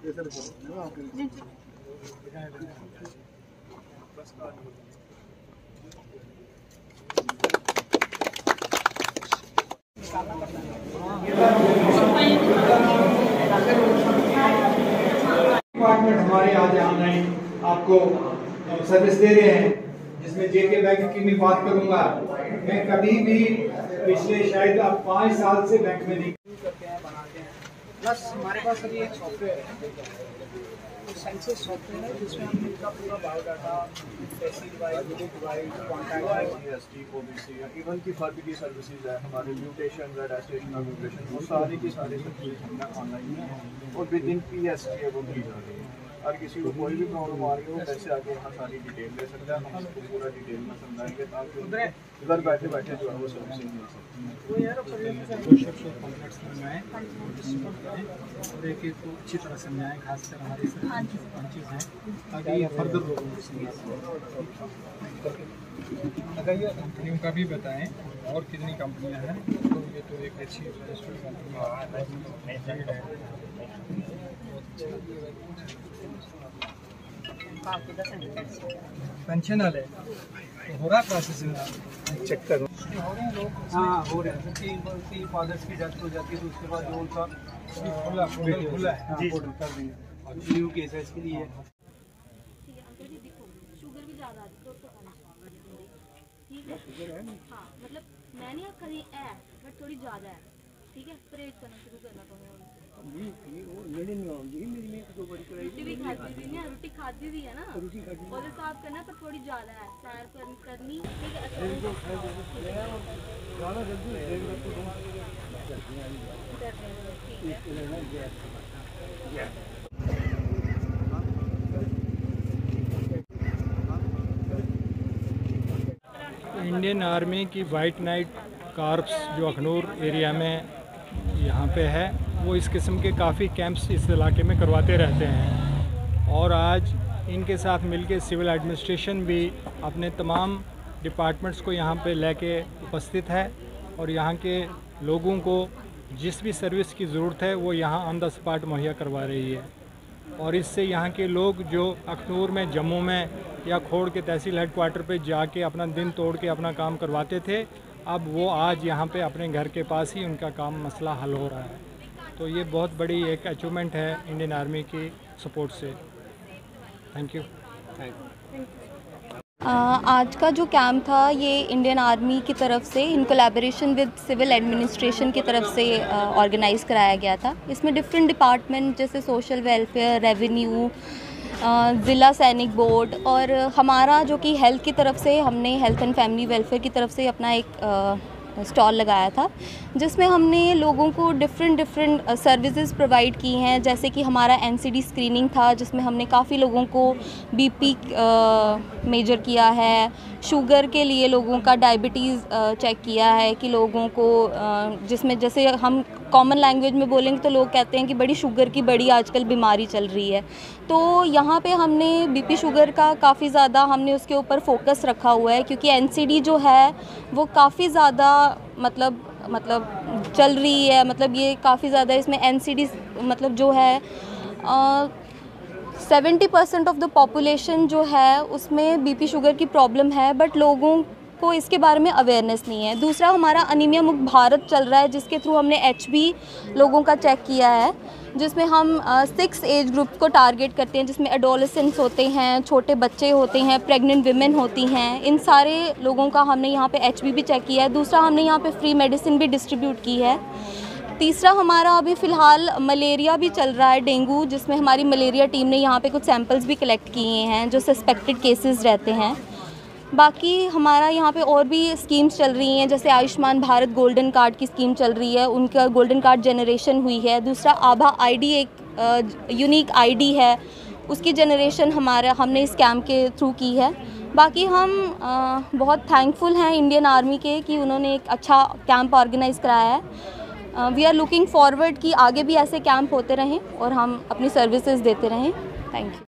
Department हमारे आज online आपको सर्विस दे रहे हैं, जिसमें जेके बैंक की मैं बात करूंगा। मैं कभी भी पिछले शायद आप 5 साल से बैंक में नहीं करते हैं, बनाते हैं। प्लस हमारे पास अभी एक सॉफ्टवेयर है, सेंसस सॉफ्टवेयर है, जिसमें हम इनका पूरा बायोडाटा, तहसील wise, village wise, contact, GST, OBC, even की फर्द की सर्विसेज है, हमारे म्यूटेशन, रजिस्ट्रेशन, म्यूटेशन, वो सारी की सारी सर्विसेज हमने ऑनलाइन है और विद इन पीएसटी वो मिल जा रही है। और किसी को कोई भी प्रॉब्लम आ रही हो वैसे आगे यहाँ सारी डिटेल ले सकते हैं, हम उसको पूरा डिटेल में समझाएंगे ताकि घर बैठे बैठे जो है वो सर्विसेज मिल सकती है। और एक को अच्छी तरह समझाएं, खासकर हमारी ब्रांचेज हैं, ताकि फर्दर लोगों को समझ अगर ये कंपनियों का भी बताएं और कितनी कंपनियां हैं, तो ये तो एक अच्छी रजिस्टर्ड कंपनी है। पेंशन वाले तो हो रहा प्रोसेसिंग, चेक करो। हो रहे हैं लोग, हाँ हो रहे हैं, क्योंकि फादर्स की डेथ हो जाती है तो उसके बाद जो उनका खुला है पोर्टल कर देंगे और न्यू केस है इसके लिए। शुगर भी ज़्यादा ठीक है, हाँ मतलब मैंने कहीं है बट थोड़ी ज़्यादा है, ठीक है, परहेज करना शुरू करना पड़ेगा। रोटी भी खाती थी ना, रोटी खाती थी है ना, और साफ करना पर थोड़ी ज़्यादा है, सैर करनी ठीक है। इंडियन आर्मी की वाइट नाइट कॉर्प्स जो अखनूर एरिया में यहाँ पे है, वो इस किस्म के काफ़ी कैंप्स इस इलाके में करवाते रहते हैं। और आज इनके साथ मिलके सिविल एडमिनिस्ट्रेशन भी अपने तमाम डिपार्टमेंट्स को यहाँ पे लेके उपस्थित है और यहाँ के लोगों को जिस भी सर्विस की ज़रूरत है वो यहाँ ऑन द स्पॉट मुहैया करवा रही है। और इससे यहाँ के लोग जो अखनूर में, जम्मू में या खोड़ के तहसील हेडक्वार्टर पे जाके अपना दिन तोड़ के अपना काम करवाते थे, अब वो आज यहाँ पे अपने घर के पास ही उनका काम मसला हल हो रहा है। तो ये बहुत बड़ी एक अचीवमेंट है इंडियन आर्मी की सपोर्ट से। Thank you. आज का जो कैंप था ये इंडियन आर्मी की तरफ से in collaboration with civil administration की तरफ से ऑर्गेनाइज़ कराया गया था। इसमें डिफरेंट डिपार्टमेंट जैसे सोशल वेलफेयर, रेवेन्यू, ज़िला सैनिक बोर्ड और हमारा जो कि हेल्थ की तरफ से हमने हेल्थ एंड फैमिली वेलफेयर की तरफ से अपना एक स्टॉल लगाया था, जिसमें हमने लोगों को डिफरेंट सर्विसेज प्रोवाइड की हैं। जैसे कि हमारा एनसीडी स्क्रीनिंग था, जिसमें हमने काफ़ी लोगों को बीपी मेजर किया है, शुगर के लिए लोगों का डायबिटीज़ चेक किया है कि लोगों को जिसमें जैसे हम कॉमन लैंग्वेज में बोलेंगे तो लोग कहते हैं कि बड़ी शुगर की बड़ी आजकल बीमारी चल रही है। तो यहाँ पे हमने बीपी शुगर का काफ़ी ज़्यादा हमने उसके ऊपर फोकस रखा हुआ है, क्योंकि एनसीडी जो है वो काफ़ी ज़्यादा मतलब चल रही है, मतलब ये काफ़ी ज़्यादा इसमें एनसीडी मतलब जो है 70% ऑफ द पॉपुलेशन जो है उसमें बीपी शुगर की प्रॉब्लम है, बट लोगों को इसके बारे में अवेयरनेस नहीं है। दूसरा हमारा अनीमिया मुक्त भारत चल रहा है, जिसके थ्रू हमने एचबी लोगों का चेक किया है, जिसमें हम 6 एज ग्रुप को टारगेट करते हैं, जिसमें एडोलेसेंट्स होते हैं, छोटे बच्चे होते हैं, प्रेग्नेंट विमेन होती हैं। इन सारे लोगों का हमने यहाँ पे एचबी भी चेक किया है। दूसरा हमने यहाँ पे फ्री मेडिसिन भी डिस्ट्रीब्यूट की है। तीसरा हमारा अभी फ़िलहाल मलेरिया भी चल रहा है, डेंगू, जिसमें हमारी मलेरिया टीम ने यहाँ पे कुछ सैंपल्स भी कलेक्ट किए हैं जो सस्पेक्टेड केसेस रहते हैं। बाकी हमारा यहाँ पे और भी स्कीम्स चल रही हैं, जैसे आयुष्मान भारत गोल्डन कार्ड की स्कीम चल रही है, उनका गोल्डन कार्ड जनरेशन हुई है। दूसरा आभा आईडी एक यूनिक आईडी है, उसकी जनरेशन हमने इस कैंप के थ्रू की है। बाकी हम बहुत थैंकफुल हैं इंडियन आर्मी के कि उन्होंने एक अच्छा कैंप ऑर्गेनाइज़ कराया है। वी आर लुकिंग फॉरवर्ड कि आगे भी ऐसे कैंप होते रहें और हम अपनी सर्विसेज देते रहें। Thank you.